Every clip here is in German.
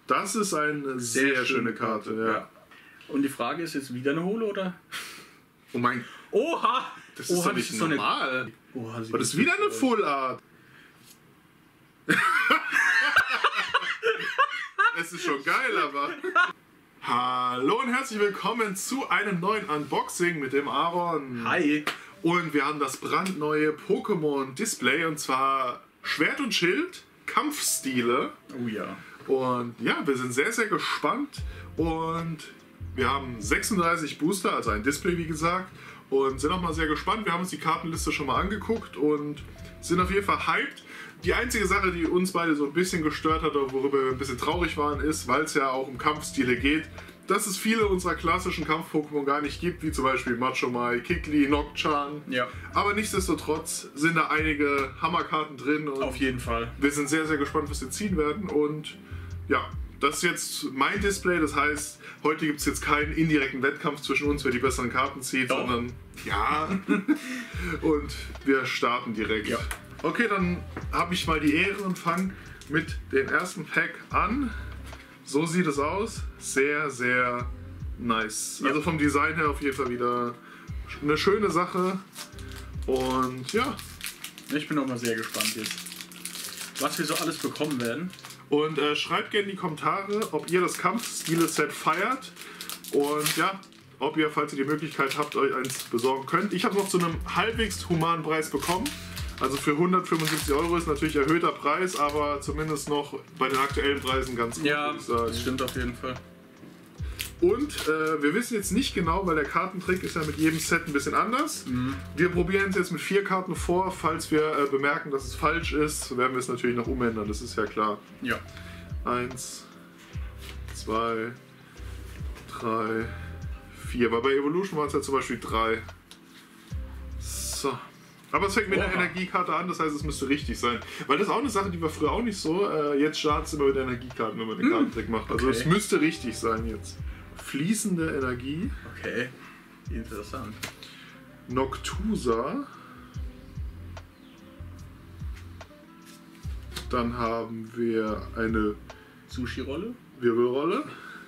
Das ist eine sehr schöne Karte, ja. Und die Frage ist jetzt wieder eine Holo, oder? Oh mein... Oha! Das ist doch nicht normal. Oha, das ist wieder eine Full Art. Es ist schon geil, aber... Hallo und herzlich willkommen zu einem neuen Unboxing mit dem Aaron. Hi! Und wir haben das brandneue Pokémon Display, und zwar Schwert und Schild, Kampfstile. Oh ja. Und ja, wir sind sehr, sehr gespannt. Und wir haben 36 Booster, also ein Display wie gesagt. Und sind auch mal sehr gespannt. Wir haben uns die Kartenliste schon mal angeguckt und sind auf jeden Fall hyped. Die einzige Sache, die uns beide so ein bisschen gestört hat, oder worüber wir ein bisschen traurig waren, ist, weil es ja auch um Kampfstile geht, dass es viele unserer klassischen Kampf-Pokémon gar nicht gibt, wie zum Beispiel Machomai, Kikli, Nocturne. Ja. Aber nichtsdestotrotz sind da einige Hammerkarten drin. Und auf jeden Fall. Wir sind sehr, sehr gespannt, was wir ziehen werden. Und ja, das ist jetzt mein Display. Das heißt, heute gibt es jetzt keinen indirekten Wettkampf zwischen uns, wer die besseren Karten zieht, Doch. sondern ja. Und wir starten direkt. Ja. Okay, dann habe ich mal die Ehre und fange mit dem ersten Pack an. So sieht es aus. Sehr, sehr nice. Ja. Also vom Design her auf jeden Fall wieder eine schöne Sache. Und ja. Ich bin auch mal sehr gespannt jetzt, was wir so alles bekommen werden. Und schreibt gerne in die Kommentare, ob ihr das Kampfstile-Set feiert. Und ja, ob ihr, falls ihr die Möglichkeit habt, euch eins besorgen könnt. Ich habe es noch zu einem halbwegs humanen Preis bekommen. Also für 175 € ist natürlich erhöhter Preis, aber zumindest noch bei den aktuellen Preisen ganz gut, Ja, würde ich sagen. das stimmt auf jeden Fall. Und wir wissen jetzt nicht genau, weil der Kartentrick ist ja mit jedem Set ein bisschen anders. Wir probieren es jetzt mit 4 Karten vor. Falls wir bemerken, dass es falsch ist, werden wir es natürlich noch umändern, das ist ja klar. Ja. 1, 2, 3, 4. Weil bei Evolution waren es ja zum Beispiel 3. So. Aber es fängt mit der Energiekarte an, das heißt, es müsste richtig sein. Weil das ist auch eine Sache, die war früher auch nicht so. Jetzt startet es immer mit Energiekarten, wenn man den Kartentrick macht. Also es müsste richtig sein jetzt. Fließende Energie. Okay, interessant. Noctusa. Dann haben wir eine Sushi-Rolle. Wirbelrolle.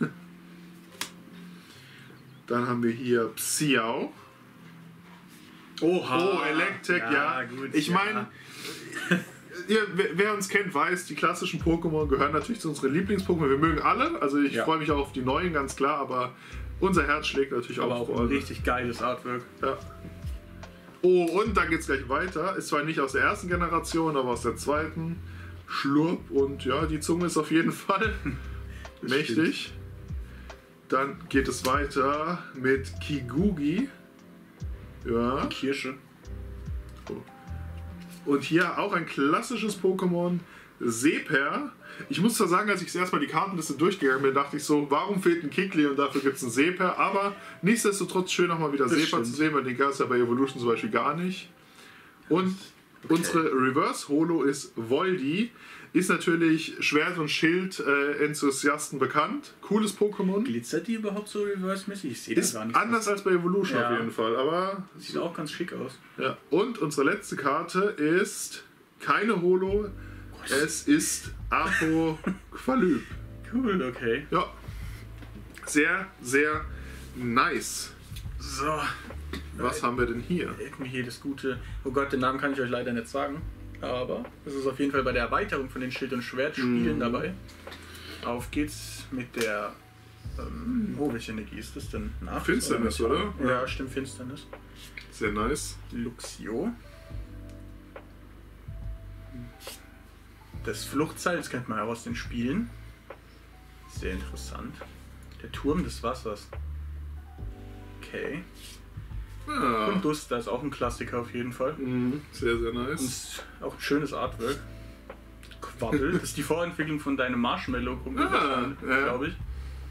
Dann haben wir hier Psiao. Oha. Oh, Electek, ja. Gut, ich meine, wer uns kennt, weiß, die klassischen Pokémon gehören natürlich zu unseren Lieblings-Pokémon. Wir mögen alle, also ich freue mich auch auf die neuen, ganz klar, aber unser Herz schlägt natürlich aber auch ein richtig geiles Artwork. Ja. Oh, und dann geht es gleich weiter. Ist zwar nicht aus der ersten Generation, aber aus der zweiten. Schlurp, und ja, die Zunge ist auf jeden Fall mächtig. Stimmt. Dann geht es weiter mit Kigugi. Ja. Kirsche. Und hier auch ein klassisches Pokémon, Seeper. Ich muss zwar sagen, als ich erstmal die Kartenliste durchgegangen bin, dachte ich so, warum fehlt ein Kikli und dafür gibt es einen Seeper? Aber nichtsdestotrotz schön nochmal wieder Seeper zu sehen, weil den gab es ja bei Evolution zum Beispiel gar nicht. Und unsere Reverse Holo ist Voldy. Ist natürlich Schwert- und Schild-Enthusiasten bekannt. Cooles Pokémon. Glitzert die überhaupt so reverse-mäßig? Ich sehe das gar nicht. Anders als bei Evolution auf jeden Fall. Aber sieht auch ganz schick aus. Ja. Und unsere letzte Karte ist keine Holo. Es ist Apoqualyp. Cool, okay. Ja. Sehr, sehr nice. So. Was haben wir denn hier? Irgendwie hier das gute. Oh Gott, den Namen kann ich euch leider nicht sagen. Aber es ist auf jeden Fall bei der Erweiterung von den Schild- und Schwertspielen dabei. Auf geht's mit der. Welche Energie ist das denn? Finsternis, oder? Ja, stimmt, Finsternis. Sehr nice. Luxio. Das Fluchtseil, das kennt man ja aus den Spielen. Sehr interessant. Der Turm des Wassers. Okay. Ja. Und Duster ist auch ein Klassiker auf jeden Fall. Sehr, sehr nice. Und auch ein schönes Artwork. Quabbel. Das ist die Vorentwicklung von deinem Marshmallow-Kumpel, glaube ich.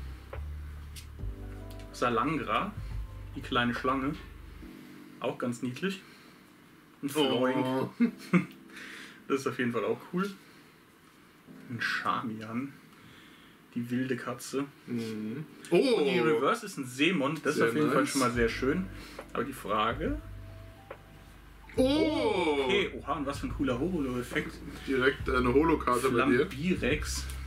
Salangra, die kleine Schlange. Auch ganz niedlich. Ein Floink. Das ist auf jeden Fall auch cool. Ein Charmian. Die wilde Katze. Oh! Und die Reverse ist ein Seemon. Das ist auf jeden Fall schon mal sehr schön. Aber die Frage... Oh! Okay, oha, und was für ein cooler Holo-Effekt. Direkt eine Holo-Karte bei dir. Flambirex.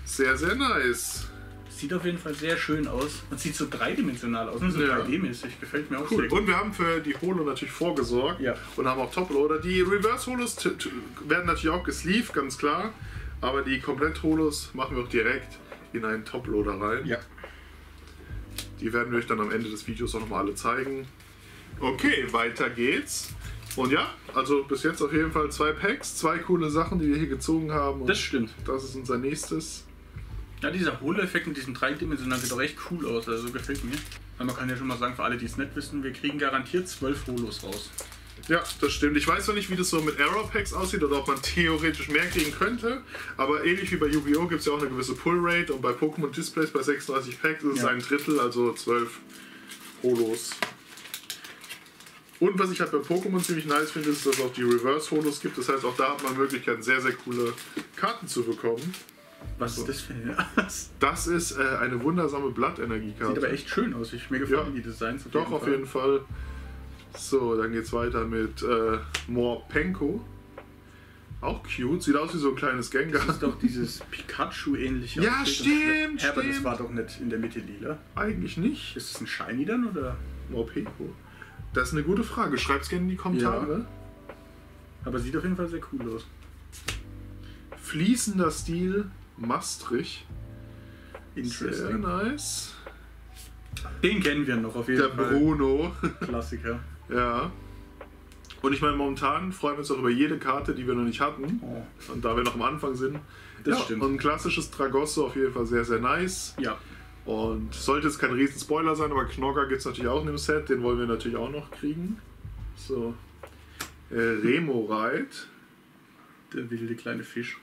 Sehr, sehr nice. Sieht auf jeden Fall sehr schön aus. Und sieht so dreidimensional aus, so Ja. 3D-mäßig. Gefällt mir auch Cool. sehr gut. Und wir haben für die Holo natürlich vorgesorgt Ja. und haben auch Top-Loader. Die Reverse-Holos werden natürlich auch gesleeved, ganz klar. Aber die Komplett-Holos machen wir auch direkt in einen Top-Loader rein. Ja. Die werden wir euch dann am Ende des Videos auch nochmal alle zeigen. Okay, weiter geht's. Und ja, also bis jetzt auf jeden Fall 2 Packs, 2 coole Sachen, die wir hier gezogen haben. Und Das stimmt. das ist unser nächstes. Ja, dieser Holo-Effekt mit diesem dreidimensionalen sieht doch echt cool aus. Also gefällt mir. Aber man kann ja schon mal sagen, für alle, die es nicht wissen, wir kriegen garantiert 12 Holos raus. Ja, das stimmt. Ich weiß noch nicht, wie das so mit Error Packs aussieht oder ob man theoretisch mehr kriegen könnte. Aber ähnlich wie bei Yu-Gi-Oh! Gibt es ja auch eine gewisse Pull-Rate und bei Pokémon Displays bei 36 Packs ist es Ja. ein Drittel, also 12 Holos. Und was ich halt bei Pokémon ziemlich nice finde, ist, dass es auch die Reverse-Holos gibt. Das heißt, auch da hat man Möglichkeiten, sehr, sehr coole Karten zu bekommen. Was ist das für eine? Sieht Das ist eine wundersame Blatt-Energiekarte. aber echt schön aus. Mir gefallen Ja. die Designs. Doch, auf jeden Fall. So, dann geht's weiter mit Morpenko. Auch cute. Sieht aus wie so ein kleines Gengar. Das ist doch dieses Pikachu-ähnliche. Ja, Outfit. stimmt, Aber das stimmt. war doch nicht in der Mitte lila. Eigentlich nicht. Ist das ein Shiny dann oder? Morpenko. Das ist eine gute Frage. Schreibt's gerne in die Kommentare. Aber sieht auf jeden Fall sehr cool aus. Fließender Stil, Maastricht. Sehr Interesting. nice. Den kennen wir noch auf jeden Der Fall. Bruno. Klassiker. Ja. Und ich meine, momentan freuen wir uns auch über jede Karte, die wir noch nicht hatten. Oh. Und da wir noch am Anfang sind. Das ja, stimmt. Und ein klassisches Tragosso auf jeden Fall sehr, sehr nice. Ja. Und sollte jetzt kein riesen Spoiler sein, aber Knogger gibt es natürlich auch in dem Set. Den wollen wir natürlich auch noch kriegen. So. Remorite. Der wilde kleine Fisch.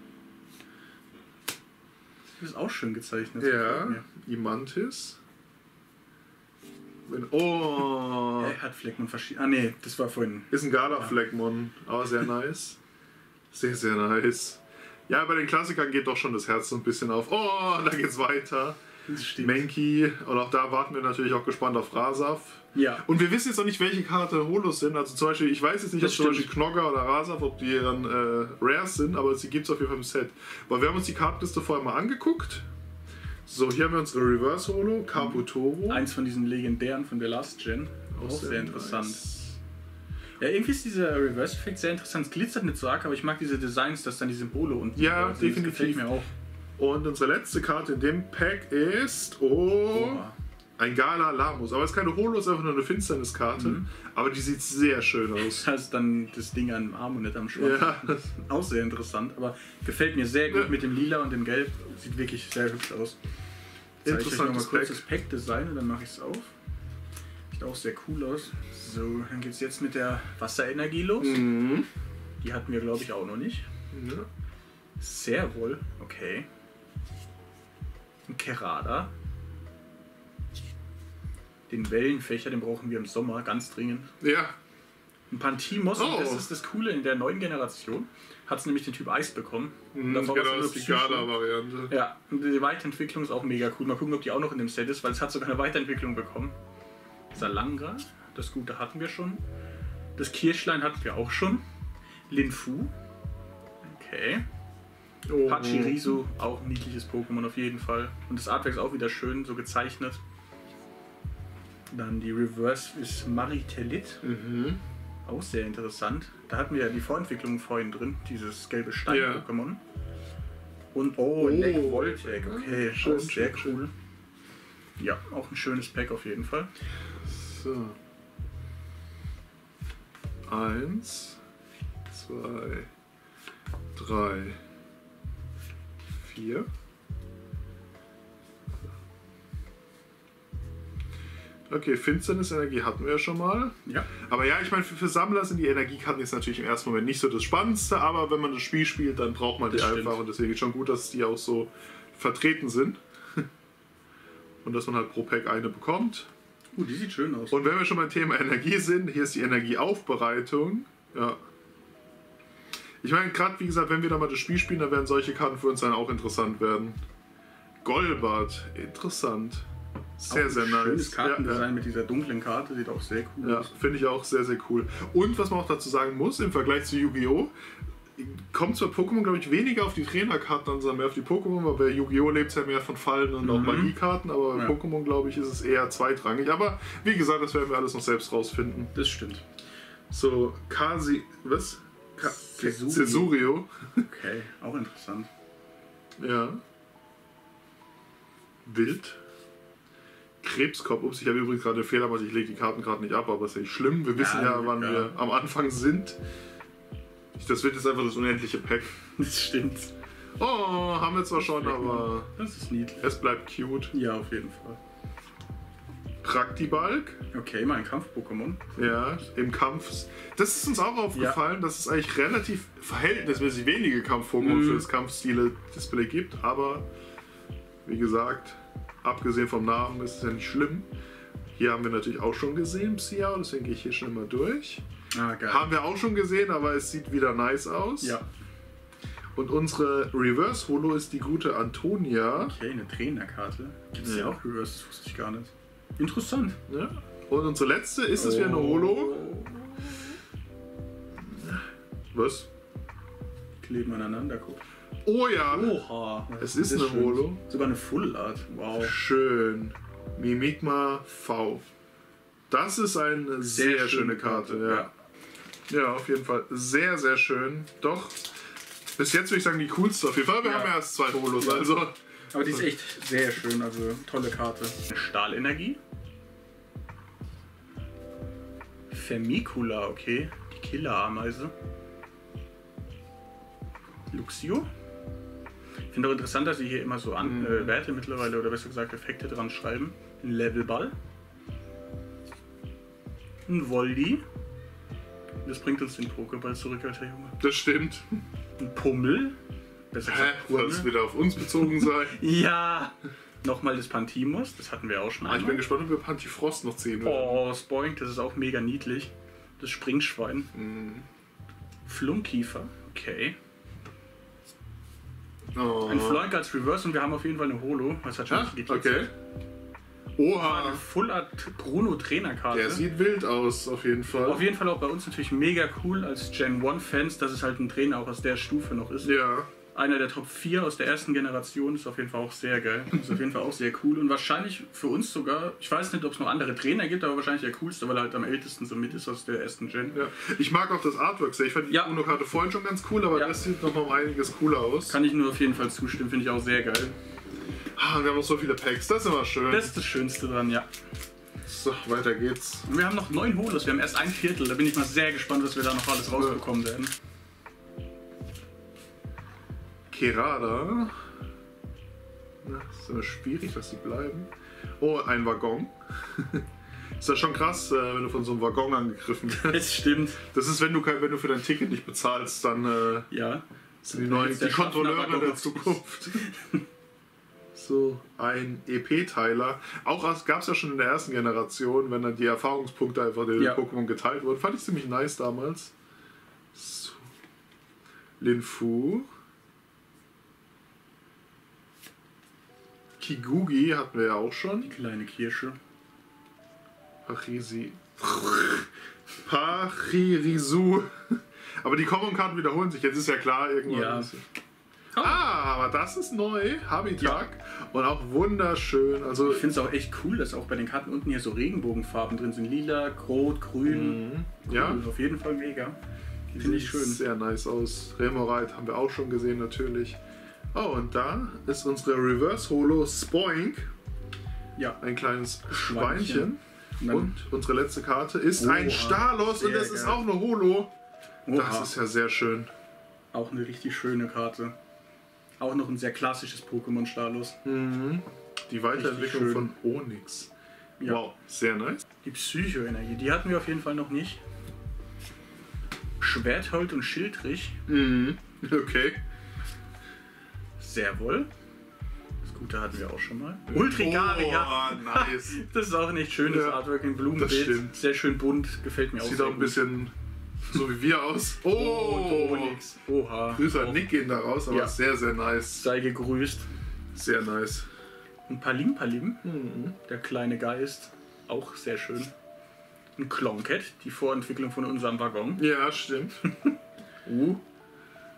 Das ist auch schön gezeichnet. Ja. Imantis. Oh. Er hat Fleckmann verschieden. Ah nee, das war vorhin. Ist ein Gala-Fleckmon. Aber sehr nice. Sehr, sehr nice. Ja, bei den Klassikern geht doch schon das Herz so ein bisschen auf. Oh, da geht's weiter. Das stimmt. Menki. Und auch da warten wir natürlich auch gespannt auf Rasaf. Ja. Und wir wissen jetzt noch nicht, welche Karte Holos sind. Also zum Beispiel, ich weiß jetzt nicht, ob Das zum stimmt. Beispiel Knogger oder Rasaf, ob die dann Rares sind, aber sie gibt es auf jeden Fall im Set. Weil wir haben uns die Kartenliste vorher mal angeguckt. So, hier haben wir unsere Reverse Holo, Caputoro. Eins von diesen legendären von der Last Gen. Auch sehr interessant. nice. Ja, irgendwie ist dieser Reverse-Effekt sehr interessant. Es glitzert nicht so arg, aber ich mag diese Designs, dass dann die Symbole unten Ja, sind. Das gefällt definitiv. mir auch. Und unsere letzte Karte in dem Pack ist ein Gala Lamus. Aber es ist keine Holo, es ist einfach nur eine Finsterniskarte. Aber die sieht sehr schön aus. Das ist dann das Ding am Arm und nicht am Schwanz. Ja. Auch sehr interessant, aber gefällt mir sehr gut Ja. mit dem Lila und dem Gelb. Sieht wirklich sehr hübsch aus. Zeige ich euch noch mal Interessantes kurz Pack. das Pack-Design und dann mache ich es auf. Sieht auch sehr cool aus. So, dann geht es jetzt mit der Wasserenergie los. Mhm. Die hatten wir, glaube ich, auch noch nicht. Ja. Sehr wohl. Okay. Ein Kerada. Den Wellenfächer, den brauchen wir im Sommer ganz dringend. Ja. Ein Pantimos, Oh. und das ist das Coole, in der neuen Generation hat es nämlich den Typ Eis bekommen. Mhm, Davor war es genau, nur das ist die Psycho. Gala-Variante. Ja, und die Weiterentwicklung ist auch mega cool. Mal gucken, ob die auch noch in dem Set ist, weil es hat sogar eine Weiterentwicklung bekommen. Salanga, das Gute hatten wir schon. Das Kirschlein hatten wir auch schon. Linfu. Okay. Oh. Pachirisu, auch ein niedliches Pokémon auf jeden Fall. Und das Artwork ist auch wieder schön, so gezeichnet. Dann die Reverse ist Maritelit. Mhm. Auch sehr interessant. Da hatten wir ja die Vorentwicklung vorhin drin, dieses gelbe Stein-Pokémon. Und Neck Voltec, okay, Schön, auch sehr schön, cool. Ja, auch ein schönes Pack auf jeden Fall. So. 1, 2, 3, 4. Okay, Finsternisenergie hatten wir ja schon mal. Ja, Aber ja, ich meine, für Sammler sind die Energiekarten jetzt natürlich im ersten Moment nicht so das Spannendste, aber wenn man das Spiel spielt, dann braucht man die Das einfach stimmt. und deswegen ist schon gut, dass die auch so vertreten sind. Und dass man halt pro Pack eine bekommt. die sieht schön aus. Und wenn wir schon beim Thema Energie sind, hier ist die Energieaufbereitung. Ja. Ich meine, gerade wie gesagt, wenn wir da mal das Spiel spielen, dann werden solche Karten für uns dann auch interessant werden. Golbart, interessant. Sehr, Auch sehr ein nice. schönes Kartendesign Ja, mit dieser dunklen Karte, sieht auch sehr cool ja, aus. finde ich auch sehr, sehr cool. Und was man auch dazu sagen muss, im Vergleich zu Yu-Gi-Oh! kommt zwar Pokémon, glaube ich, weniger auf die Trainerkarten an, sondern mehr auf die Pokémon, weil bei Yu-Gi-Oh! Lebt es ja mehr von Fallen und auch Magiekarten, aber bei Pokémon, glaube ich, ist es eher zweitrangig. Aber wie gesagt, das werden wir alles noch selbst rausfinden. Das stimmt. So, was? Cesurio. Okay, auch interessant. Ja. Wild. Krebskopf. Ups, ich habe übrigens gerade einen Fehler gemacht, ich lege die Karten gerade nicht ab, aber ist ja nicht schlimm. Wir wissen ja, wann wir am Anfang sind. Das wird jetzt einfach das unendliche Pack. Das stimmt. Oh, haben wir zwar schon, aber das ist niedlich. Es bleibt cute. Ja, auf jeden Fall. Praktibalk. Okay, mal ein Kampf-Pokémon. Ja, im Kampf. Das ist uns auch aufgefallen, dass es eigentlich relativ verhältnismäßig wenige Kampf-Pokémon für das Kampfstile-Display gibt, aber wie gesagt, abgesehen vom Namen ist es ja nicht schlimm. Hier haben wir natürlich auch schon gesehen, Psiao, deswegen gehe ich hier schnell mal durch. Ah, geil. Haben wir auch schon gesehen, aber es sieht wieder nice aus. Ja. Und unsere Reverse Holo ist die gute Antonia. Okay, eine Trainerkarte. Gibt es ja auch Reverse? Das wusste ich gar nicht. Interessant. Ja. Und unsere letzte ist es wieder eine Holo. Was? Kleben aneinander, guck. Oh ja! Oha! Es ist eine Holo. Sogar eine Full Art. Wow. Schön. Mimikma V. Das ist eine sehr schöne Karte. Ja. Ja, auf jeden Fall. Sehr, sehr schön. Doch. Bis jetzt würde ich sagen, die coolste auf jeden Fall. Wir haben ja erst 2 Holos, also. Aber die ist echt sehr schön, also tolle Karte. Stahlenergie. Vermicula, okay. Die Killerameise. Luxio. Ich finde auch interessant, dass sie hier immer so Werte mittlerweile, oder besser gesagt Effekte dran schreiben. Ein Levelball. Ein Voldi. Das bringt uns den Pokéball zurück, alter Junge. Das stimmt. Ein Pummel. Besser gesagt, soll es wieder auf uns bezogen sein? Ja! Nochmal das Pantimos, das hatten wir auch schon einmal. Ich bin gespannt, ob wir Pantifrost noch sehen werden. Oh, Spoink, das ist auch mega niedlich. Das Springschwein. Flunkiefer, okay. Oh. Ein Floink als Reverse und wir haben auf jeden Fall eine Holo. Was hat schon geklappt? Okay. Oha! Eine Full Art Bruno Trainerkarte. Der sieht wild aus, auf jeden Fall. Auf jeden Fall auch bei uns natürlich mega cool als Gen 1 Fans, dass es halt ein Trainer auch aus der Stufe noch ist. Ja. Einer der Top 4 aus der ersten Generation ist auf jeden Fall auch sehr geil. Ist auf jeden Fall auch sehr cool und wahrscheinlich für uns sogar, ich weiß nicht, ob es noch andere Trainer gibt, aber wahrscheinlich der coolste, weil er halt am ältesten so mit ist aus der ersten Gen. Ja. Ich mag auch das Artwork sehr. Ich fand die Bruno-Karte vorhin schon ganz cool, aber das sieht noch mal um einiges cooler aus. Kann ich nur auf jeden Fall zustimmen, finde ich auch sehr geil. Ah, wir haben noch so viele Packs, das ist immer schön. Das ist das Schönste dran, ja. So, weiter geht's. Und wir haben noch 9 Holos, wir haben erst ein Viertel, da bin ich mal sehr gespannt, was wir da noch alles rausbekommen werden. Kerada. Na, ist immer schwierig, dass sie bleiben. Oh, ein Waggon. Ist ja schon krass, wenn du von so einem Waggon angegriffen wirst. Das stimmt. Das ist, wenn du für dein Ticket nicht bezahlst, dann sind die Kontrolleure der Zukunft. So, ein EP-Teiler. Auch gab es ja schon in der ersten Generation, wenn dann die Erfahrungspunkte einfach der Pokémon geteilt wurden. Fand ich ziemlich nice damals. So. Linfu. Kigugi hatten wir ja auch schon. Die kleine Kirsche. Pachirisu. Aber die Common-Karten wiederholen sich. Jetzt ist ja klar, irgendwann. Ja. Aber das ist neu. Habitat. Und auch wunderschön. Also, ich finde es auch echt cool, dass auch bei den Karten unten hier so Regenbogenfarben drin sind. Lila, Rot, Grün. Ja. Auf jeden Fall mega. Finde ich schön. Sieht sehr nice aus. Remorite haben wir auch schon gesehen natürlich. Oh, und da ist unsere Reverse Holo Spoink. Ja. Ein kleines Schweinchen. Und unsere letzte Karte ist ein Stalos und das ist auch eine Holo. Das ist ja sehr schön. Auch eine richtig schöne Karte. Auch noch ein sehr klassisches Pokémon Stalos. Die Weiterentwicklung von Onyx. Ja. Wow, sehr nice. Die Psycho-Energie, die hatten wir auf jeden Fall noch nicht. Schwerthold und Schildrich. Okay. Sehr wohl. Das Gute hatten wir auch schon mal. Ultrigaria. Oh, nice. Das ist auch ein echt schönes Artwork in Blumenbild. Sehr schön bunt, gefällt mir auch. Sieht auch ein bisschen so wie wir aus. Oh, Onyx. Oha. Grüße an Nick gehen da raus, aber sehr, sehr nice. Sei gegrüßt. Sehr nice. Ein Palim, der kleine Geist. Auch sehr schön. Ein Klonket, die Vorentwicklung von unserem Waggon. Ja, stimmt.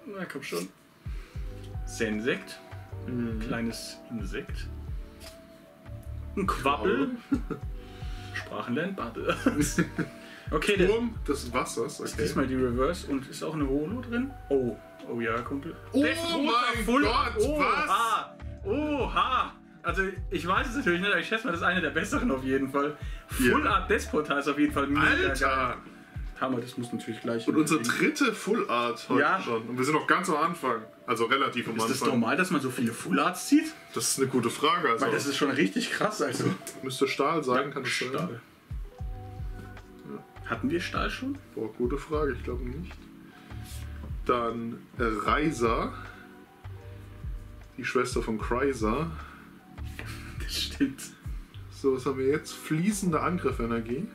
Na komm schon. Sensekt. Kleines Insekt. Ein Quabbel. Sprachenlernbubble. Okay, Turm des Wassers. ist diesmal die Reverse und ist auch eine Holo drin. Oh ja, Kumpel. Oh Deathroot mein Full Gott, Art. was? Oha! Also ich weiß es natürlich nicht, aber ich schätze mal, das ist eine der besseren auf jeden Fall. Full Art Despota ist auf jeden Fall mega geil. Alter! Hammer, das muss natürlich gleich. Und unsere dritte Full Art heute Ja. schon. Und wir sind noch ganz am Anfang. Also relativ am Ist Anfang. das normal, dass man so viele Full Arts zieht? Das ist eine gute Frage. Also Weil das ist schon richtig krass. Also. müsste Stahl sein, kann das sein? Stahl. Hatten wir Stahl schon? Boah, gute Frage, ich glaube nicht. Dann Reiser. Die Schwester von Chrysler. Das stimmt. So, was haben wir jetzt? Fließende Angriffenergie.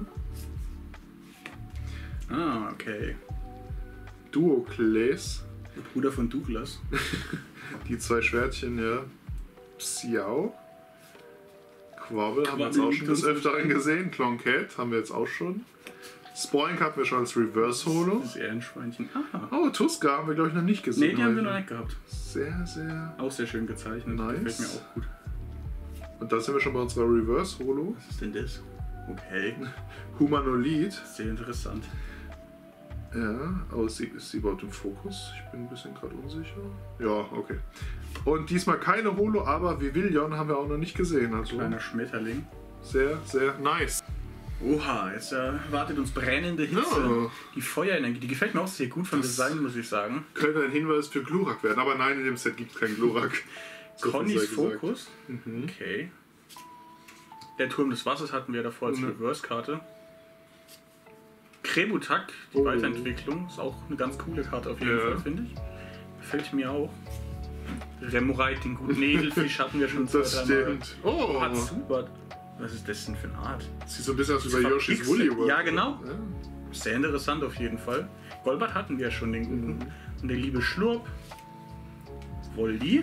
Ja. Okay. Duokles. Der Bruder von Douglas. Die zwei Schwertchen, ja. Psiao. Quabbel haben wir jetzt auch schon des Öfteren gesehen. Cloncat haben wir jetzt auch schon. Spoink hatten wir schon als Reverse Holo. Das Ehrenschweinchen. Aha. Oh, Tuska haben wir glaube ich noch nicht gesehen. Nee, die haben wir heute. noch nicht gehabt. Sehr, sehr. Auch sehr schön gezeichnet. Nice. Gefällt mir auch gut. Und da sind wir schon bei unserer Reverse Holo. Was ist denn das? Okay. Humanolith. Sehr interessant. Ja, aber ist sie überhaupt im Fokus? Ich bin ein bisschen gerade unsicher. Ja, okay. Und diesmal keine Holo, aber Vivillon haben wir auch noch nicht gesehen. Also Kleiner Schmetterling. sehr, sehr nice. Oha, jetzt wartet uns brennende Hitze. Ja. Die Feuerenergie, die gefällt mir auch sehr gut vom Das- Design, muss ich sagen. Könnte ein Hinweis für Glurak werden, aber nein, in dem Set gibt es keinen Glurak. So viel Connys sei gesagt. Fokus. Mhm. Okay. Der Turm des Wassers hatten wir davor als Mhm. Reverse-Karte. Krebutak, die Oh. Weiterentwicklung, ist auch eine ganz coole Karte auf jeden Ja. Fall, finde ich. Gefällt mir auch. Remorite, den guten Edelfisch hatten wir schon Das 2-3 Mal. stimmt. Oh, Hatsubat. Was ist das denn für eine Art? sieht so ein bisschen aus wie bei Das Yoshi's verpixelt. Woolly World. Ja, genau. Ja. Sehr interessant auf jeden Fall. Golbat hatten wir ja schon, den guten. Mhm. Und der liebe Schlurp. Voldi.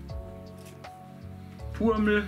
Purmel.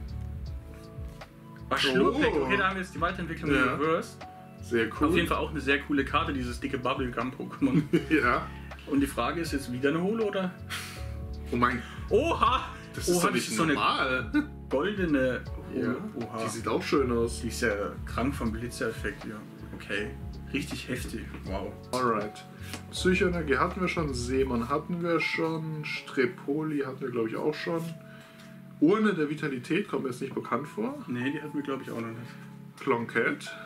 Ach, Schlurpeck. Oh. Okay, da haben wir jetzt die Weiterentwicklung Ja. in Reverse. Sehr cool. Auf jeden Fall auch eine sehr coole Karte, dieses dicke Bubblegum-Pokémon. Ja. Und die Frage ist jetzt wieder eine Holo oder? Oh mein, Oha! das ist Oha, doch nicht so eine normal. goldene Ja. Holo. Oha. Die sieht auch schön aus. Die ist ja krank vom Blitzereffekt, ja. Okay. Richtig heftig. Wow. Alright. Psychoenergie hatten wir schon, Seemann hatten wir schon, Strepoli hatten wir glaube ich auch schon. Urne der Vitalität kommt mir jetzt nicht bekannt vor. Nee, die hatten wir glaube ich auch noch nicht. Cloncat.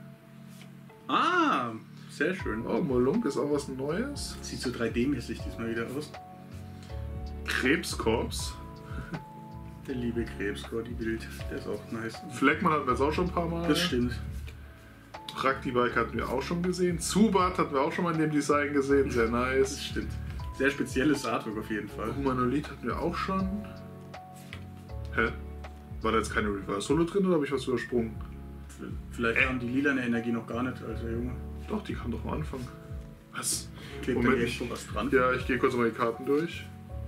Ah, sehr schön. Oh, Molunk ist auch was Neues. Sieht so 3D-mäßig diesmal wieder aus. Krebskorps. Der liebe Krebsgott, die Bild, der ist auch nice. Fleckmann hatten wir jetzt auch schon ein paar Mal. Das stimmt. Praktibike hatten wir auch schon gesehen. Zubat hatten wir auch schon mal in dem Design gesehen. Sehr Das nice. stimmt. Sehr spezielles Artwork auf jeden Fall. Humanolith hatten wir auch schon. Hä? War da jetzt keine Reverse Holo drin oder habe ich was übersprungen? Vielleicht haben die lilane Energie noch gar nicht, also Junge. Doch, die kam doch am Anfang. Was? Klebt da Moment, irgendwo was dran? Ja, ich gehe kurz mal die Karten durch.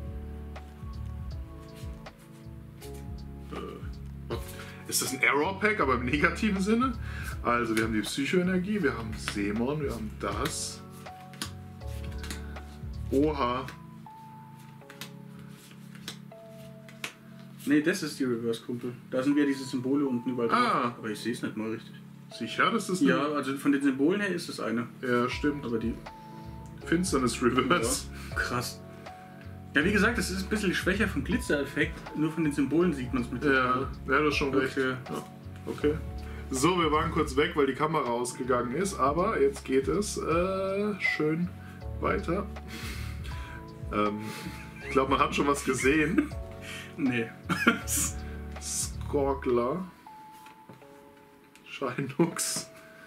Ist das ein Error-Pack, aber im negativen Sinne? Also, wir haben die Psychoenergie, wir haben Seemon, wir haben das. Oha. Nee, das ist die Reverse-Kumpel. Da sind wir diese Symbole unten überall drauf. Ah. Aber ich sehe es nicht mal richtig. Sicher, das ist Ja, also von den Symbolen her ist es eine. Ja, stimmt. Aber die. Finsternis Reverse. Ja, krass. Ja, wie gesagt, das ist ein bisschen schwächer vom Glitzereffekt. Nur von den Symbolen sieht man es mit. Ja, ja, das ist schon recht. Okay. Ja, okay. So, wir waren kurz weg, weil die Kamera ausgegangen ist, aber jetzt geht es schön weiter. Ich glaube, man hat schon was gesehen. Nee. Skorgler. Scheinux.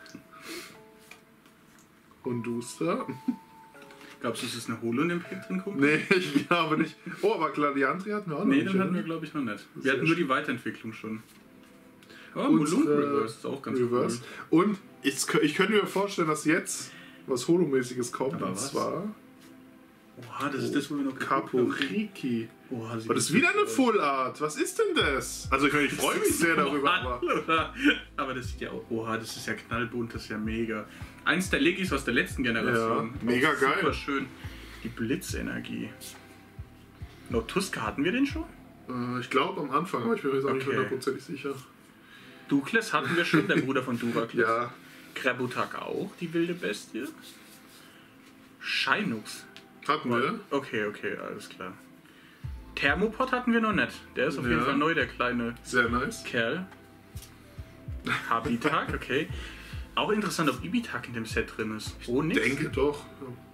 Und Duster. Glaubst du, es ist eine Holo in dem Pack drin? Guck? Nee, ich glaube nicht. Oh, aber Gladiantri hatten wir auch noch Nee, nicht. den hatten oder? wir glaube ich noch nicht. Sehr Wir hatten nur schön. die Weiterentwicklung schon. Oh, Unsere Molunk Reverse ist auch ganz Reverse. cool. Und ich könnte mir vorstellen, dass jetzt was Holomäßiges kommt. Aber und was? zwar Oha, das ist das, wo wir noch geguckt haben. Kaporiki. Oha, Und das ist wieder eine Full Art. Was ist denn das? Also ich meine, ich freue mich sehr darüber, aber Aber das sieht ja auch. Oha, das ist ja knallbunt, das ist ja mega. Eins der Legis aus der letzten Generation. Ja, mega Auch geil. Super schön. Die Blitzenergie. Tuska, hatten wir den schon? Ich glaube am Anfang, aber ich bin mir jetzt auch nicht Okay. hundertprozentig sicher. Ducles hatten wir schon, der Bruder von Durakles. Ja, Krabutak auch, die wilde Bestie. Shinux. hatten wir. Okay, alles klar. Thermopod hatten wir noch nicht. Der ist auf jeden Ja. Fall neu, der kleine Sehr nice. Kerl. Habitak, okay. Auch interessant, ob Ibitak in dem Set drin ist. Onyx, Denke doch.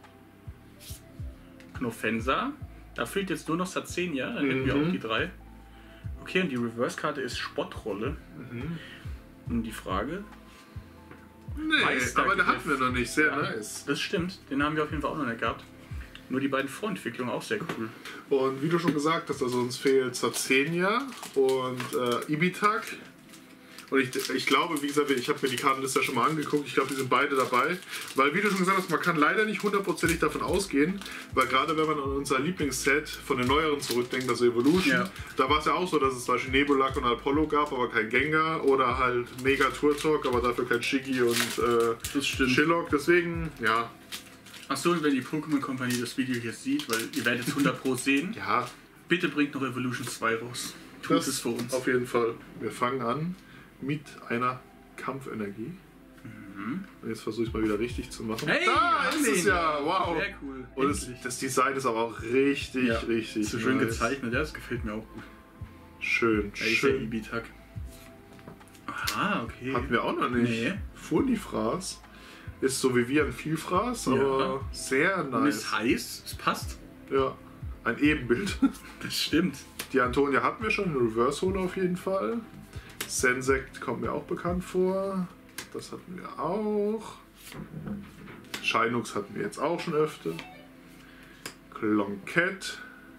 Knofensa. Da fehlt jetzt nur noch Satzenia, dann hätten wir auch die 3. Okay, und die Reverse-Karte ist Spottrolle. Und die Frage, Nee, Meistergriff. aber da hatten wir noch nicht. Sehr Ja. nice. das stimmt, den haben wir auf jeden Fall auch noch nicht gehabt. Nur die beiden Vorentwicklungen auch sehr cool. Und wie du schon gesagt hast, also uns fehlt Satzenia und Ibitak. Und ich glaube, wie gesagt, ich habe mir die Kartenliste ja schon mal angeguckt. Ich glaube, die sind beide dabei. Weil, wie du schon gesagt hast, man kann leider nicht hundertprozentig davon ausgehen. Weil gerade wenn man an unser Lieblingsset von den neueren zurückdenkt, also Evolution, Ja. da war es ja auch so, dass es zum Beispiel Nebulak und Apollo gab, aber kein Gengar. Oder halt Mega Turtok, aber dafür kein Shiggy und Das stimmt. Shillock. Deswegen, ja. Achso, und wenn die Pokémon-Kompanie das Video hier sieht, weil ihr werdet es 100 Pro sehen, Ja, bitte bringt noch Evolution 2 raus. Tut das es für uns. auf jeden Fall. Wir fangen an mit einer Kampfenergie. Und jetzt versuche ich es mal wieder richtig zu machen. Hey, da ist es Armin! ja, wow. Sehr cool. Und Endlich. das Design ist aber auch richtig, richtig So schön nice. gezeichnet, ja, das gefällt mir auch gut. Schön, Da ist der schön. Ibitak. Aha, okay. Hatten wir auch noch nicht. Nee. Furnifras ist so wie wir ein Vielfraß, Ja. aber sehr Und es nice. heißt, es passt. Ja, ein Ebenbild. Das stimmt. Die Antonia hatten wir schon, Reverse Holo auf jeden Fall. Sensect kommt mir auch bekannt vor. Das hatten wir auch. Shinux hatten wir jetzt auch schon öfter. Klonket.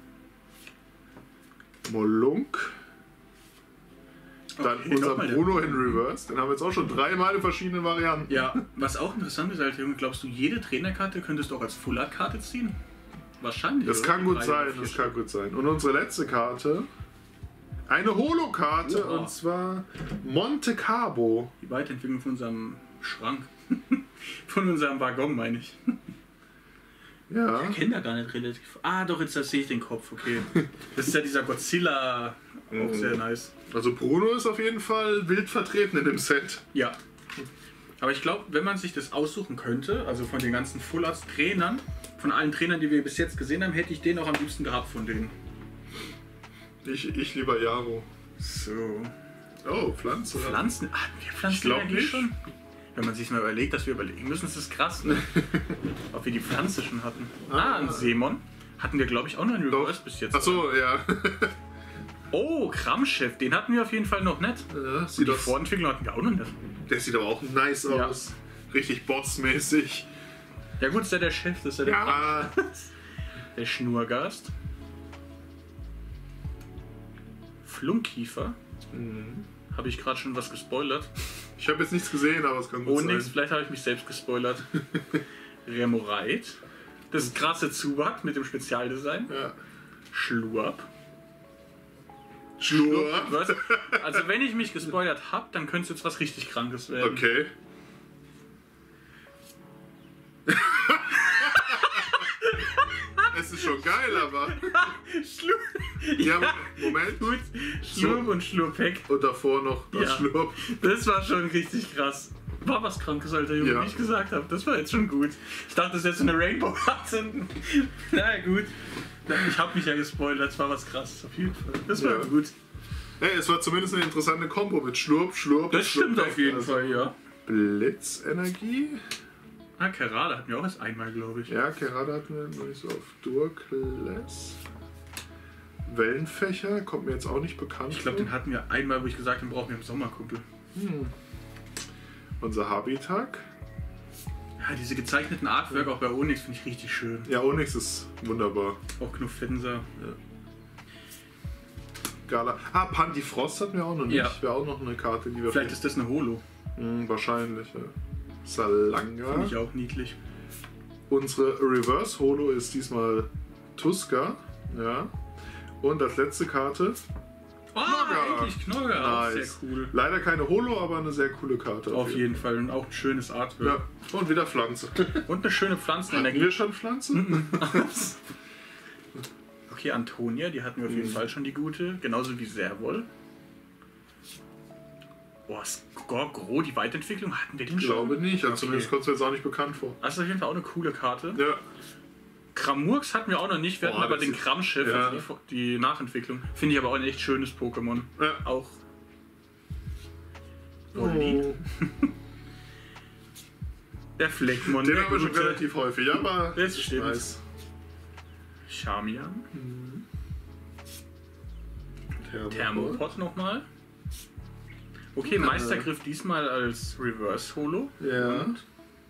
Molunk. Dann Okay, unser nochmal der Bruno in Reverse. Den haben wir jetzt auch schon dreimal in verschiedenen Varianten. Ja, was auch interessant ist, Alter Junge, glaubst du, jede Trainerkarte könntest du auch als Full-Art-Karte ziehen? Wahrscheinlich. Das oder? kann gut 3 sein, oder 4 das kann gut sein. Und unsere letzte Karte. Eine Holo-Karte Oha. und zwar Monte Carlo. Die Weiterentwicklung von unserem Schrank. Von unserem Waggon, meine ich. Ja. Ich kenne da gar nicht relativ. Ah, doch, jetzt sehe ich den Kopf, okay. Das ist ja dieser Godzilla. Auch sehr nice. Also Bruno ist auf jeden Fall wild vertreten in dem Set. Ja. Aber ich glaube, wenn man sich das aussuchen könnte, also von den ganzen Full-Arts-Trainern, von allen Trainern, die wir bis jetzt gesehen haben, hätte ich den auch am liebsten gehabt von denen. Ich lieber Jaro. So. Oh, Pflanze. Pflanzen? Hatten wir Pflanzen Ich glaub eigentlich nicht. schon? Wenn man sich mal überlegt, dass wir überlegen müssen, ist das krass, ne? Ob wir die Pflanze schon hatten. Ein Seemon. Hatten wir, glaube ich, auch noch in Reverse bis jetzt. Achso, ja. Oh, Kramchef, den hatten wir auf jeden Fall noch nicht. Ja, Die sieht doch, Vorentwicklung hatten wir auch noch nicht. der sieht aber auch nice Ja. aus. Richtig bossmäßig. Ja gut, ist ja der Chef, das ist ja der, Ja, der Schnurgast. Flunkiefer. Habe ich gerade schon was gespoilert. ich habe jetzt nichts gesehen, aber es kann gut Onyx, sein. vielleicht habe ich mich selbst gespoilert. Remorite. Das krasse Zubat mit dem Spezialdesign. Ja. Schlurp. Schnur. Was? Also wenn ich mich gespoilert habe, dann könnte es jetzt was richtig Krankes werden. Okay. Es ist schon geil, aber. Schlurp. Ja, Moment. Gut. Schlurp und Schlurpeck. Und davor noch das Ja. Schlurp. Das war schon richtig krass. War was Krankes, alter Junge, Ja. wie ich gesagt habe. Das war jetzt schon gut. Ich dachte, das ist jetzt so eine Rainbow hat. Na gut. Ich habe mich ja gespoilert, das war was krasses auf jeden Fall. Das war Ja. gut. Hey, es war zumindest eine interessante Kombo mit Schlurp, Schlurp. Das stimmt Schlurp. auf jeden Also Fall, ja. Blitzenergie. Ah, Kerala hatten wir auch erst einmal, glaube ich. Ja, gerade hatten wir noch nicht so auf Durkles. Wellenfächer kommt mir jetzt auch nicht bekannt Ich glaube, vor. den hatten wir einmal, wo ich gesagt habe, den brauchen wir im Sommerkumpel. Unser Habitak. Ja, diese gezeichneten Artwork auch bei Onyx finde ich richtig schön. Ja, Onyx ist wunderbar. Auch Knuffenser. Gala. Ah, Pantifrost hatten wir auch noch nicht. Ja. Wäre auch noch eine Karte, die wir Vielleicht ist das eine Holo. wahrscheinlich. Ja. Salanga. Finde ich auch niedlich. Unsere Reverse Holo ist diesmal Tuska. Ja. Und als letzte Karte Endlich Knogger. Auch sehr cool. Leider keine Holo, aber eine sehr coole Karte. Auf jeden Fall. Und auch ein schönes Artwork. Ja. Und wieder Pflanze. Und eine schöne Pflanzenenergie. Hatten wir schon Pflanzen? Okay, Antonia, die hatten wir auf jeden Fall schon, die gute. Genauso wie Servol. Boah, Skorgro, die Weiterentwicklung, hatten wir den Ich schon? glaube nicht. Also zumindest kommt es mir jetzt auch nicht bekannt vor. Das ist auf jeden Fall auch eine coole Karte. Ja. Kramurks hatten wir auch noch nicht. Wir hatten aber den Kramchef, ja. also die Nachentwicklung. Finde ich aber auch ein echt schönes Pokémon. Ja. Auch. Oh. Der Fleckmon. Den der haben wir schon gute. relativ häufig, aber Das stimmt. nice. Charmian. Thermopod nochmal. Okay, Meistergriff diesmal als Reverse Holo. Ja. Und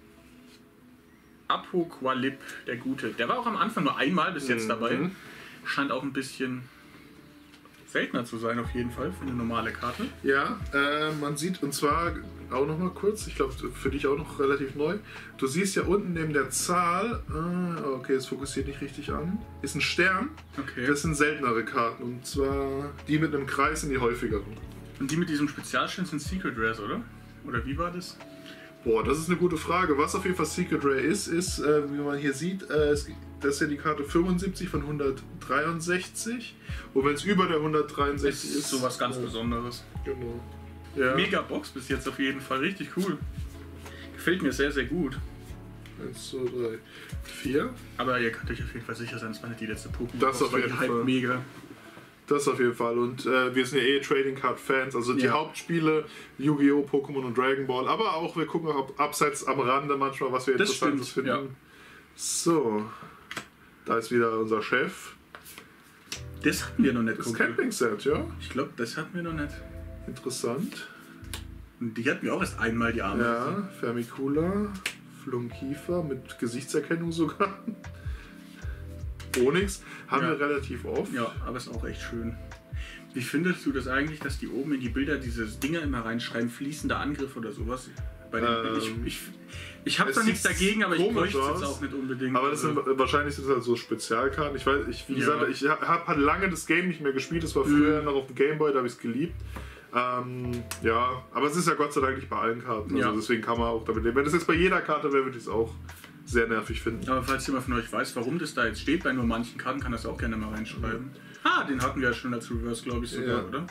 Apoqualip, der Gute. Der war auch am Anfang nur einmal bis jetzt dabei. Scheint auch ein bisschen seltener zu sein auf jeden Fall für eine normale Karte. Ja, man sieht, und zwar auch noch mal kurz, ich glaube für dich auch noch relativ neu, du siehst ja unten neben der Zahl, okay, es fokussiert nicht richtig an, ist ein Stern. Okay. Das sind seltenere Karten, und zwar die mit einem Kreis sind die häufigeren. Und die mit diesem Spezialstern sind Secret Rares, oder? Oder wie war das? Boah, das ist eine gute Frage. Was auf jeden Fall Secret Rare ist, wie man hier sieht, das ist ja die Karte 75 von 163. Und wenn es über der 163 ist... sowas ganz Besonderes. Genau. Ja. Mega Box bis jetzt auf jeden Fall. Richtig cool. Gefällt mir sehr, sehr gut. 1, 2, 3, 4. Aber ihr könnt euch auf jeden Fall sicher sein, es war nicht die letzte Pokémon. Das auf jeden Fall. Mega. Das auf jeden Fall. Und wir sind ja Trading Card Fans. Also die Hauptspiele, Yu-Gi-Oh!, Pokémon und Dragon Ball. Aber auch, wir gucken auch abseits am Rande manchmal, was wir Interessantes finden. Ja. So. Da ist wieder unser Chef. Das hatten wir noch nicht. Das Camping-Set, ja. Ich glaube, das hatten wir noch nicht. Interessant. Und die hatten wir auch erst einmal, die Arme. Ja, Fermicula, Flunkiefer mit Gesichtserkennung sogar. Onyx haben wir relativ oft. Ja, aber ist auch echt schön. Wie findest du das eigentlich, dass die oben in die Bilder diese Dinger immer reinschreiben, fließender Angriff oder sowas? Bei den, ich habe da nichts dagegen, aber ich bräuchte es jetzt auch nicht unbedingt. Aber das sind, wahrscheinlich sind das halt so Spezialkarten. Ich weiß, wie gesagt, ich habe halt lange das Game nicht mehr gespielt. Das war früher noch auf dem Gameboy, da habe ich es geliebt. Ja, aber es ist ja Gott sei Dank nicht bei allen Karten. Also deswegen kann man auch damit leben. Wenn das jetzt bei jeder Karte wäre, würde ich es auch sehr nervig finden. Aber falls jemand von euch weiß, warum das da jetzt steht bei nur manchen Karten, kann das auch gerne mal reinschreiben. Ah, den hatten wir ja schon als Reverse, glaube ich sogar, oder?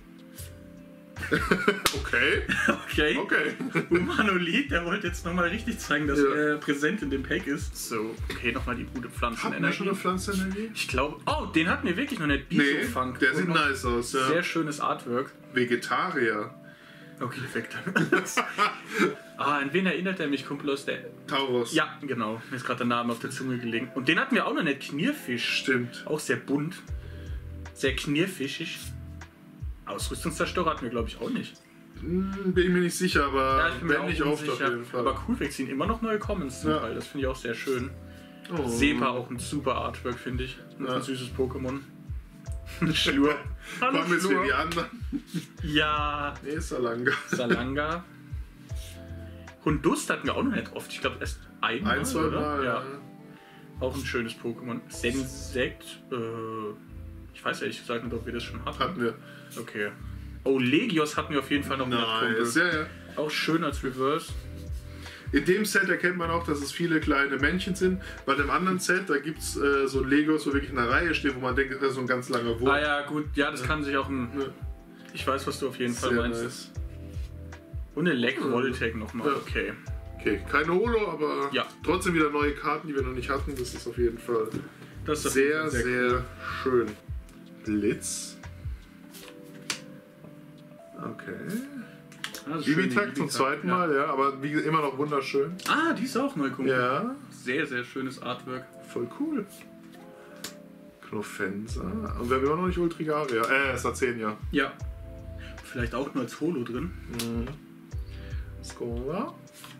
Okay. Humanolith, der wollte jetzt nochmal richtig zeigen, dass er präsent in dem Pack ist. So, okay, nochmal die gute Pflanzenenergie. Hatten wir schon eine Pflanzenenergie? Ich glaube, oh, den hatten wir wirklich noch nicht. Bisofunk. Der sieht nice aus, ja. Sehr schönes Artwork. Vegetarier. Okay, weg damit. An wen erinnert er mich, Kumpel aus der... Tauros. Ja, genau. Mir ist gerade der Name auf der Zunge gelegen. Und den hatten wir auch noch nicht. Knirfisch. Stimmt. Auch sehr bunt. Sehr knirfischig. Ausrüstungszerstörer hatten wir, glaube ich, auch nicht. Bin ich mir nicht sicher, aber wenn nicht oft auf jeden Fall. Aber cool, wir ziehen immer noch neue Commons zum Teil. Das finde ich auch sehr schön. Oh. Sepa auch ein super Artwork, finde ich. Ein süßes Pokémon. Schlur. Kommen jetzt wie die anderen. Ja. Nee, Salanga. Salanga. Hundust hatten wir auch noch nicht oft. Ich glaube erst einmal. Ein, zwei Mal, ja. Auch ein schönes Pokémon. Sensect. Ich weiß ehrlich gesagt nicht, ob wir das schon hatten. Hatten wir. Okay. Oh, Legios hatten wir auf jeden Fall noch. Nice. Ja. Auch schön als Reverse. In dem Set erkennt man auch, dass es viele kleine Männchen sind. Bei dem anderen Set, da gibt es so Legos, wo wirklich in einer Reihe stehen, wo man denkt, das ist so ein ganz langer Wurf. Ah ja, gut. Ja, das kann sich auch ein... Ich weiß, was du auf jeden Fall meinst. Nice. Und eine Voltec nochmal. Ja. Okay. Keine Holo, aber trotzdem wieder neue Karten, die wir noch nicht hatten. Das ist auf jeden Fall sehr, sehr schön. Blitz. Okay. Bibitak zum zweiten Mal, ja, aber wie immer noch wunderschön. Ah, die ist auch neu, Kumpel. Ja. Sehr, sehr schönes Artwork. Voll cool. Knofensa. Und wir haben immer noch nicht Ultrigaria. Sazenia. Ja. Vielleicht auch nur als Holo drin. Skola.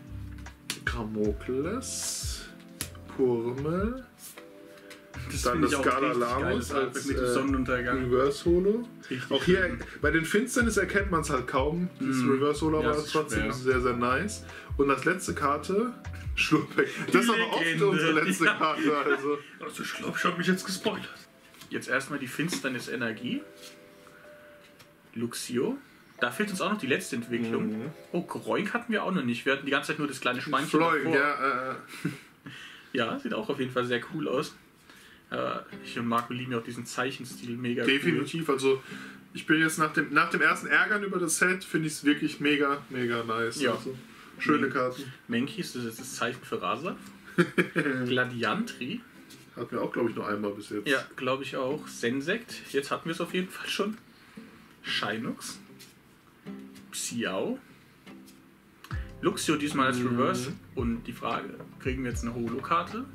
Gramokles. Purmel. Dann das Galalamus als mit dem Sonnenuntergang. Reverse Holo. Richtig auch hier schön. bei den Finsternis erkennt man es halt kaum, das Reverse Holo, aber das ist trotzdem sehr, sehr nice. Und als letzte Karte, Schlurpeck. Das ist aber oft unsere letzte Karte. Also ich glaube, ich habe mich jetzt gespoilert. Jetzt erstmal die Finsternis Energie. Luxio. Da fehlt uns auch noch die letzte Entwicklung. Oh, Groink hatten wir auch noch nicht. Wir hatten die ganze Zeit nur das kleine Schweinchen Floyd, davor. ja. Ja, sieht auch auf jeden Fall sehr cool aus. Ich und Marco lieben ja auch diesen Zeichenstil mega Definitiv, also ich bin jetzt nach dem ersten Ärgern über das Set, finde ich es wirklich mega, mega nice. Ja. Also, schöne Karten. Menki ist das Zeichen für Rasa. Gladiantri. Hatten wir auch, glaube ich, nur einmal bis jetzt. Ja, glaube ich auch. Sensect. Jetzt hatten wir es auf jeden Fall schon. Shinux. Xiao. Luxio diesmal als Reverse. Und die Frage, kriegen wir jetzt eine Holo-Karte?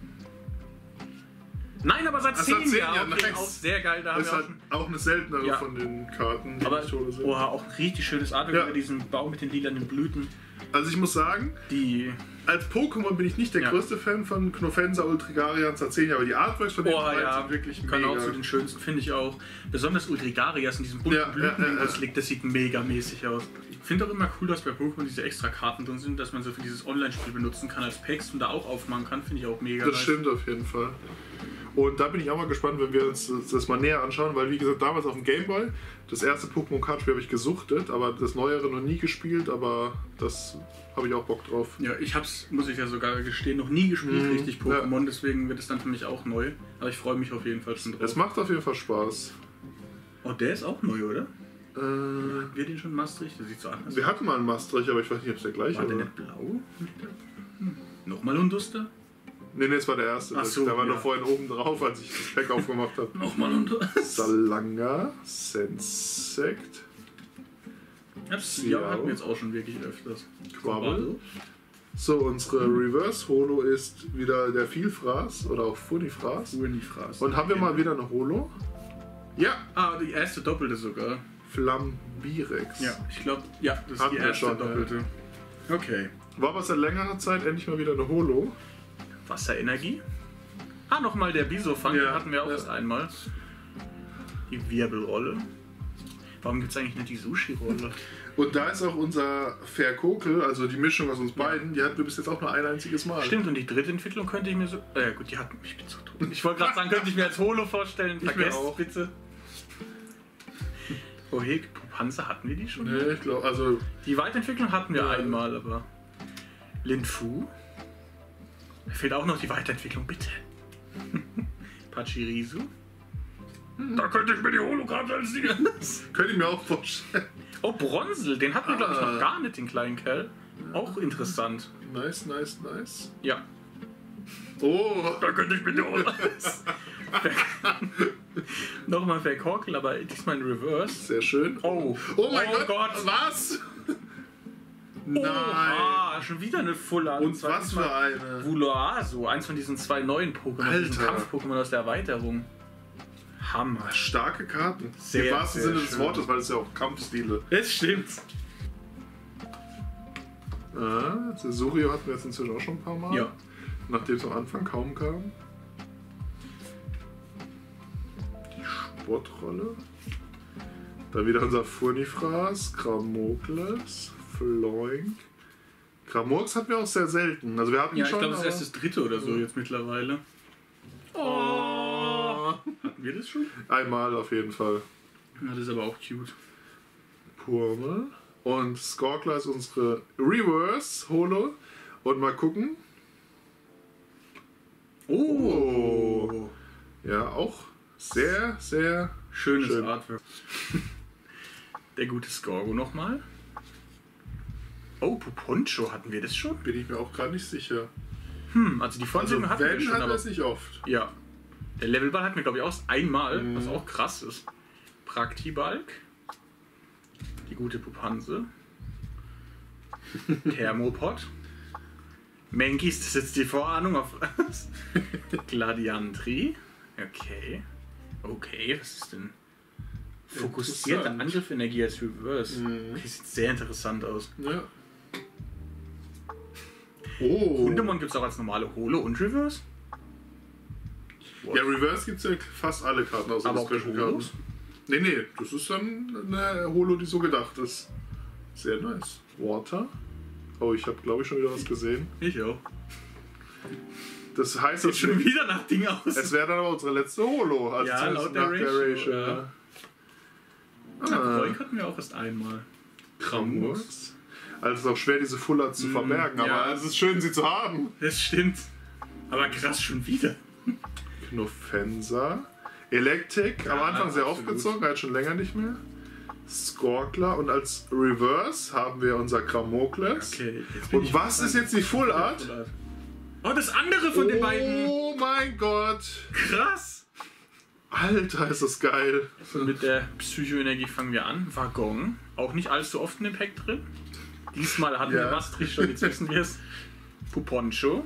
Nein, aber seit 10 Jahren. Nice. Auch sehr geil. Da haben Das wir ist halt auch eine seltenere von den Karten, die aber ich hole. oha, auch ein richtig schönes Artwork über diesen Baum mit den lilanen Blüten. Also ich muss sagen, als Pokémon bin ich nicht der größte Fan von Knofensa, Ultrigaria und Zarzenia, aber die Artworks von den sind wirklich können mega. auch zu den schönsten, finde ich auch. Besonders Ultrigarias in diesem bunten Blüten liegt, das sieht mega mäßig aus. Ich finde auch immer cool, dass bei Pokémon diese extra Karten drin sind, dass man so für dieses Online-Spiel benutzen kann als Packs und da auch aufmachen kann, finde ich auch mega Das stimmt auf jeden Fall. Und da bin ich auch mal gespannt, wenn wir uns das mal näher anschauen, weil wie gesagt, damals auf dem Gameboy, das erste Pokémon-Kartenspiel habe ich gesuchtet, aber das neuere noch nie gespielt, aber das habe ich auch Bock drauf. Ja, ich hab's, muss ich ja sogar gestehen, noch nie gespielt, richtig Pokémon, deswegen wird es dann für mich auch neu. Aber ich freue mich auf jeden Fall schon drauf. Es macht auf jeden Fall Spaß. Oh, der ist auch neu, oder? Hatten wir den schon Maastricht? Der sieht so anders aus. Wir hatten mal einen Maastricht, aber ich weiß nicht, ob es der gleiche war. War der nicht blau? Nochmal Unduster? Nee, das war der erste. Ach so, der war noch vorhin oben drauf, als ich das Pack aufgemacht habe. Nochmal Unduster. Salanga, Sensect. Ja, hatten wir jetzt auch schon wirklich öfters. Quabbel. So, unsere Reverse Holo ist wieder der Vielfraß oder auch Funifraß. Und haben wir mal wieder eine Holo? Ja! Ah, die erste doppelte sogar. Flambirex. Ja, ich glaube, ja, das ist Hatten die wir erste schon, doppelte. Okay. War aber seit längerer Zeit endlich mal wieder eine Holo. Wasserenergie. Ah, nochmal der Bisofang, den hatten wir auch erst einmal. Die Wirbelrolle. Warum gibt es eigentlich nicht die Sushi-Rolle? Und da ist auch unser Verkokel, also die Mischung aus uns beiden, die hatten wir bis jetzt auch nur ein einziges Mal. Stimmt, und die dritte Entwicklung könnte ich mir so... gut, die hatten mich so tot. Ich wollte gerade sagen, könnte ich mir als Holo vorstellen. Vergesst auch. bitte. Oh, hey, Pupanzer hatten wir die schon? Nee, ich glaube, also... Die Weiterentwicklung hatten wir einmal, aber... Linfu. Da fehlt auch noch die Weiterentwicklung, bitte. Pachirisu. Da könnte ich mir die Holokarte als Sieger. Könnte ich mir auch vorstellen. Oh, Bronzel, den hatten wir glaube ich noch gar nicht, den kleinen Kerl. Auch interessant. Nice, nice, nice. Ja. Oh, Da könnte ich mir die Holokarte. Nochmal Verkorkel, aber diesmal in Reverse. sehr schön. Oh, mein Gott. Was? Nein. Ah, schon wieder eine Fuller. Und was für eine? Vuloaso, eins von diesen 2 neuen Pokémon, diesen Alter. Kampf-Pokémon aus der Erweiterung. Hammer. Starke Karten. Sehr, Im wahrsten sehr Sinne des schön. Wortes, weil es ja auch Kampfstile. Es stimmt. Cesurio hatten wir jetzt inzwischen auch schon ein paar Mal. Ja. Nachdem es am Anfang kaum kam. Die Sportrolle. Dann wieder unser Furnifras, Gramokles, Floink. Gramorx hatten wir auch sehr selten. Also wir hatten Ja, ich schon. glaube, das ist aber- erst das dritte oder so jetzt mittlerweile. Oh. Hatten wir das schon? Einmal auf jeden Fall. Ja, das ist aber auch cute. Purmel. Und Skorkler ist unsere Reverse Holo. Und mal gucken. Oh. Ja, auch sehr, sehr Schönes schön. Artwork. Der gute Skorgo nochmal. Oh, Puponcho, hatten wir das schon? Bin ich mir auch gar nicht sicher. Also die Also Vorsendung hatten wir wenn, schon, hat er aber... es nicht oft. Ja. Der Levelball hatten wir, glaube ich, auch einmal, was auch krass ist. Praktibalk. Die gute Pupanse. Thermopod. Menkis, das ist jetzt die Vorahnung auf was? Gladiantri. Okay. Okay, was ist denn? Fokussierte Interessant. Angriffenergie als Reverse. Okay, sieht sehr interessant aus. Ja. Oh. Hundemon gibt es auch als normale Holo und Reverse. Ja, Reverse gibt es ja fast alle Karten außer Aber die auch die Special Karten. Holos? Nee, das ist dann eine Holo, die so gedacht ist. Sehr nice. Water. Oh, ich habe glaube ich schon wieder was gesehen. Ich auch. Das heißt, Sieht schon wieder nach Ding aus. es wäre dann aber unsere letzte Holo. Also Ja, zumindest laut der nach Ratio, Ratio. ja. Ah, Kroik hatten wir auch erst einmal. Kramux. Also es ist auch schwer, diese Full Arts zu verbergen, aber ja. es ist schön, sie zu haben. Das stimmt. Aber krass, schon wieder. Knuffenser. Electric, am Anfang sehr aufgezogen, halt schon länger nicht mehr. Skorkler und als Reverse haben wir unser Kramokles. Okay, und was ist jetzt die Full Art? Oh, das andere von den beiden. Oh mein Gott. Krass. Alter, ist das geil. Und mit der Psychoenergie fangen wir an. Waggon. Auch nicht allzu oft in dem Pack drin. Diesmal hatten wir Maastricht schon, jetzt wissen wir es. Puponcho.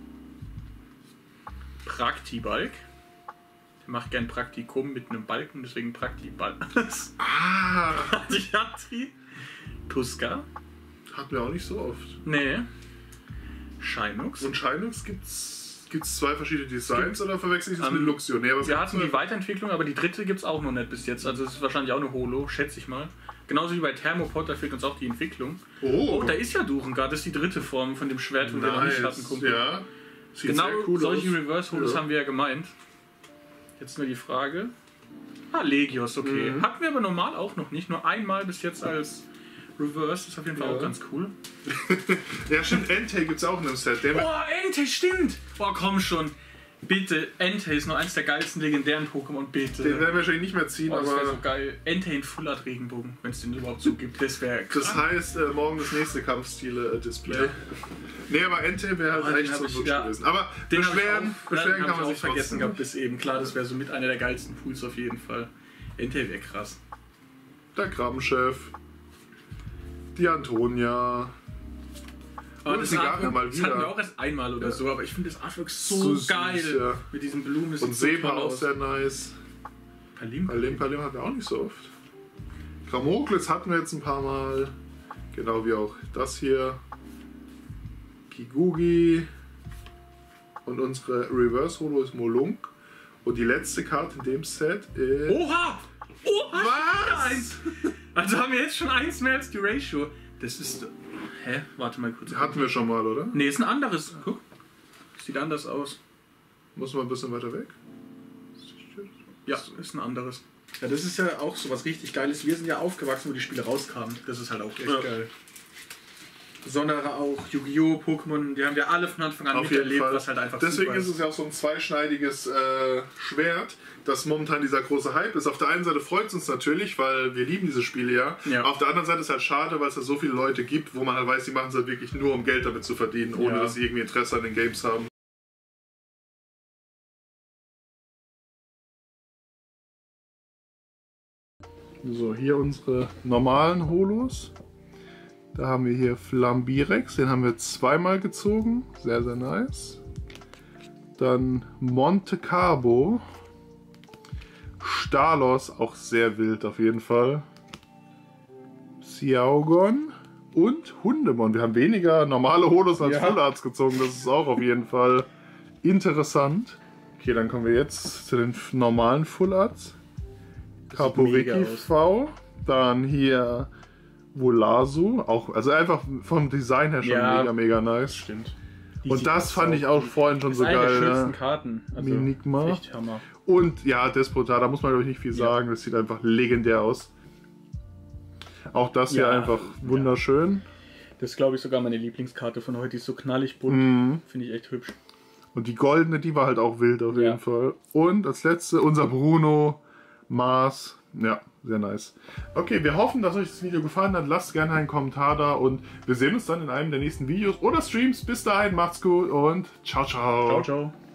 Praktibalk. Der macht gern Praktikum mit einem Balken, deswegen Praktibalk. Praktiatri. Tuska. Hatten wir auch nicht so oft. Nee. Shinux. Und Shinux gibt's zwei verschiedene Designs oder verwechsel ich das mit Luxio? Nee, aber wir hatten die Weiterentwicklung, aber die dritte gibt es auch noch nicht bis jetzt. Also es ist wahrscheinlich auch eine Holo, schätze ich mal. Genauso wie bei Thermopod, da fehlt uns auch die Entwicklung. Oh, da ist ja Durengard, das ist die dritte Form von dem Schwert, wo wir noch nicht hatten, Kumpel. Ja. Sieht genau sehr cool solche aus. Reverse-Holos haben wir ja gemeint. Jetzt nur die Frage. Legios, okay. Hatten wir aber normal auch noch nicht, nur einmal bis jetzt als Reverse, ist auf jeden Fall auch ganz cool. Ja, stimmt, Entei gibt es auch in einem Set. Entei, stimmt! Boah, komm schon. Bitte, Entei ist nur eins der geilsten legendären Pokémon, bitte. Den werden wir wahrscheinlich nicht mehr ziehen, das wäre aber... so geil. Entei in Full Art Regenbogen, wenn es den überhaupt so gibt, das wäre krass. Das heißt, morgen das nächste Kampfstile-Display. Ja. Nee, aber Entei wäre halt echt so Wunsch gewesen. Aber den beschweren kann man sich vergessen gehabt bis eben. Klar, das wäre so mit einer der geilsten Pools auf jeden Fall. Entei wäre krass. Der Krabbenchef. Die Antonia. Aber das Artwork mal wieder. Hatten wir auch erst einmal oder so, aber ich finde das Artwork so geil. Süß, ja. Mit diesen Blumen. Und Seba auch sehr nice. Palim hatten wir auch nicht so oft. Kramokles hatten wir jetzt ein paar Mal. Genau wie auch das hier. Kigugi. Und unsere Reverse Holo ist Molunk. Und die letzte Karte in dem Set ist... Oha! Was? Also haben wir jetzt schon eins mehr als die Ratio. Das ist... Hä? Warte mal kurz. Hatten wir schon mal, oder? Nee, ist ein anderes. Guck. Sieht anders aus. Muss man ein bisschen weiter weg? Ja, ist ein anderes. Ja, das ist ja auch so was richtig Geiles. Wir sind ja aufgewachsen, wo die Spiele rauskamen. Das ist halt auch echt geil. Besondere auch Yu-Gi-Oh!, Pokémon, die haben wir alle von Anfang an miterlebt, was halt einfach deswegen super ist es ja auch so ein zweischneidiges Schwert, dass momentan dieser große Hype ist. Auf der einen Seite freut es uns natürlich, weil wir lieben diese Spiele ja. Auf der anderen Seite ist es halt schade, weil es ja so viele Leute gibt, wo man halt weiß, die machen es halt wirklich nur, um Geld damit zu verdienen, ohne dass sie irgendwie Interesse an den Games haben. So, hier unsere normalen Holos. Da haben wir hier Flambirex, den haben wir zweimal gezogen. Sehr, sehr nice. Dann Monte Carlo. Stalos, auch sehr wild auf jeden Fall. Xiaogon und Hundemon. Wir haben weniger normale Holos als Full Arts gezogen. Das ist auch auf jeden Fall interessant. Okay, dann kommen wir jetzt zu den normalen Full Arts. Capovicki V. Dann hier... Volasu, auch, also einfach vom Design her schon mega nice. Stimmt. Und das fand ich auch vorhin schon so geil. Das ist eine der schönsten Karten. Also Minigma. Echt Hammer. Und ja, Despotar, da muss man glaube ich nicht viel sagen, das sieht einfach legendär aus. Auch das hier einfach wunderschön. Das ist glaube ich sogar meine Lieblingskarte von heute, die ist so knallig bunt. Finde ich echt hübsch. Und die goldene, die war halt auch wild auf jeden Fall. Und als letzte unser Bruno Mars. Ja, sehr nice. Okay, wir hoffen, dass euch das Video gefallen hat. Lasst gerne einen Kommentar da und wir sehen uns dann in einem der nächsten Videos oder Streams. Bis dahin, macht's gut und ciao, ciao. Ciao, ciao.